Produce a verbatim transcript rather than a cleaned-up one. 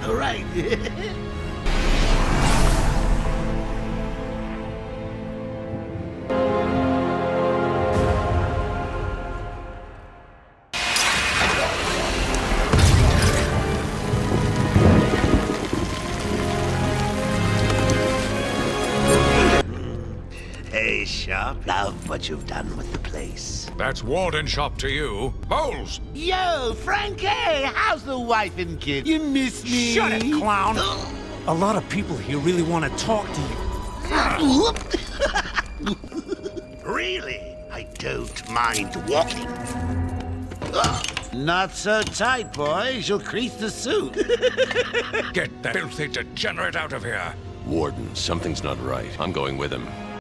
All right. Hey, Sharp. Love what you've done with the place. That's Warden Shop to you. Bowles! Yo, Frankie! How's the wife and kid? You miss me? Shut it, clown! A lot of people here really want to talk to you. Really? I don't mind walking. Not so tight, boys. You'll crease the suit. Get that filthy degenerate out of here! Warden, something's not right. I'm going with him.